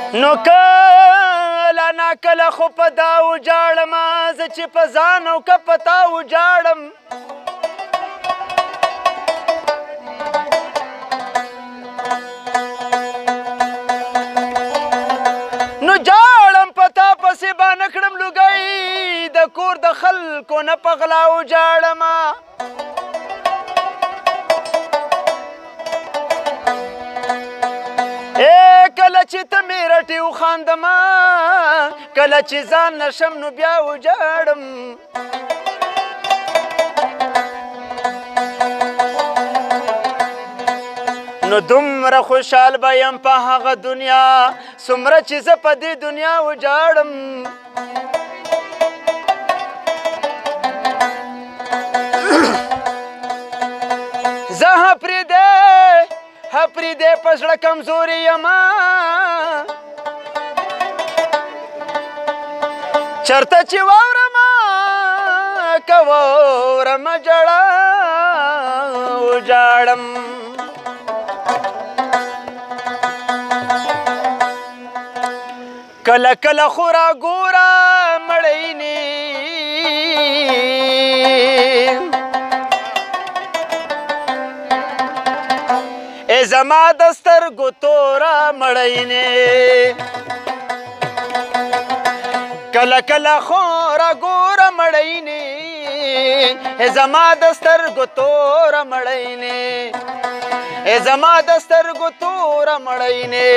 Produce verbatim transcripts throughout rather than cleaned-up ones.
نو کله ناکله خو په دا وجاړمه زه چې په ځان او که په تا وجاړم نو جاړم په تا پسې به نه کړم لوګی د کور د خلکو نه په غلا وجاړمه کله چې ته مې رټې وخاندمه کله چې ځان نشم نو بیا وجاړم نو دومره خوشحال به یم په هغه دنیا څومره چې زه په دې دنیا وجاړم زه پرېږدې پرېږدې په زړه کمزورې یمه چېرته چې واورمه که واورمه ژړه وجاړم کله کله خو راګوره مړینې ای زما د سترګو توره مړینې کله کله خو راګوره مړینې ای زما د سترګو توره مړینې ای زما د سترګو توره مړینې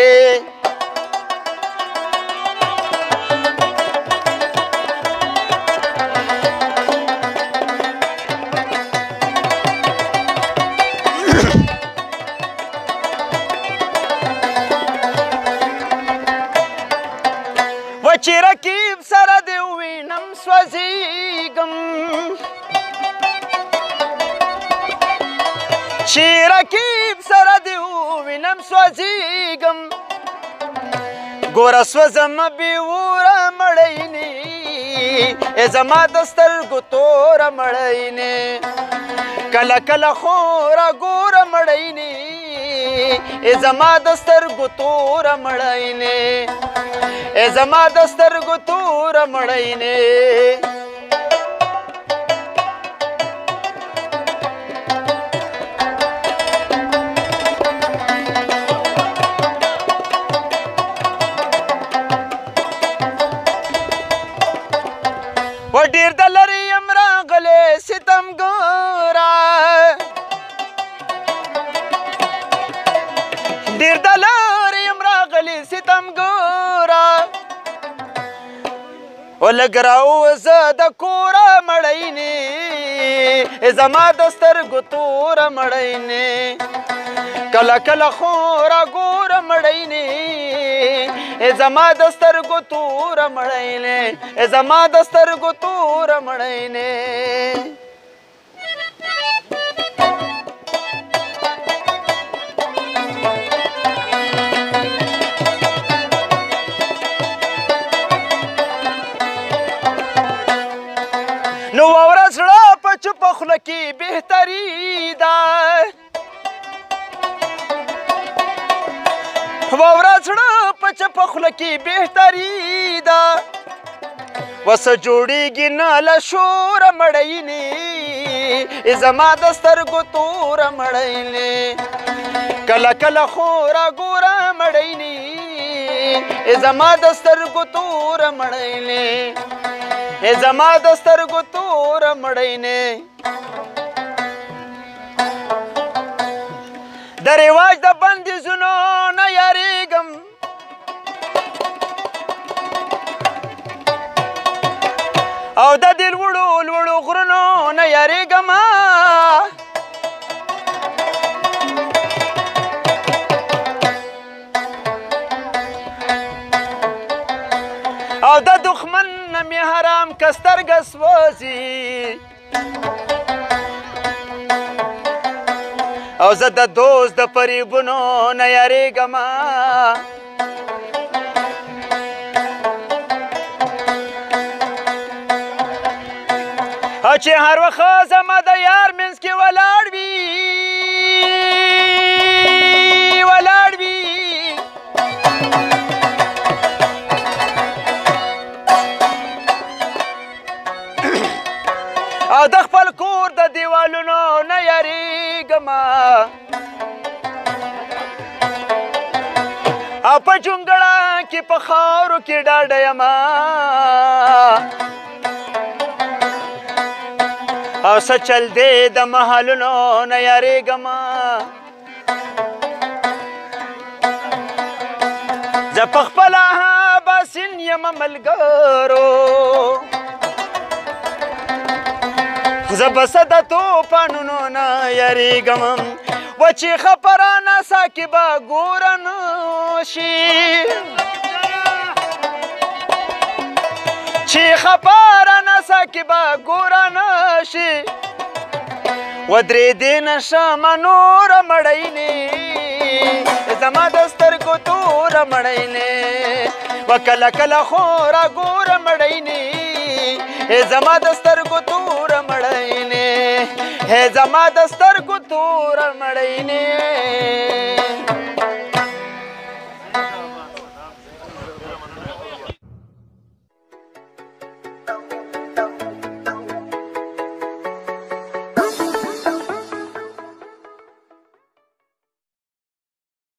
چې رقیب سره دې ووینم سوځېږم چې رقیب سره دې ووینم سوځېږم ګوره سوځم بې وره مړینې ای زما د سترګو توره مړینې کله کله خو راګوره مړینې ای زما د سترګو توره مړینې ای زما د سترګو توره مړینې و ډېر د لرې یم راغلی ستمګوره ډېر د لرې یم راغلی ستمګوره و لږ راووځه د کوره مړینې زما د سترګو توره مړینې کله کله خو راګوره مړینې زما د سترګو توره مړینې زما د سترګو توره مړینې نو واوره زړه په چوپه خوله کې بهتري ده واوره زړه په چوپه خوله کې بهتري ده وسه جوړېږي نه له شوره مړینې زما د سترګو توره مړینې کله کله خو راګوره مړینې زما د سترګو توره مړینې ای زما د سترګو توره مړینې د رواج د بندیزونو نه یاریږم او د دې لوړو لوړو غرونو نه یاریږم او د دښمن نه مې حرام که سترګه سوځي او زه د دوست د فریبونو نه یاریږم او چې هر وخت زما د یار منځ کې ولاړ وي ولاړ وي یریږما او په جونګړه کې په خاورو کې ډاډه یما او څه چل دی د محلونو نه یریږما زه په خپله باسین یم ملګرو زه بسه د توپانونو نه یریږم و چې خپره نڅا کې به ګوره نه شي چې خپره نڅا کې به ګوره نه شي ودرېدې نه شمه نوره مړینې زما د سترګو توره مړینې و کله کله خو راګوره مړینې زما د سترګو توره مړینې زما د سترګو توره مړینې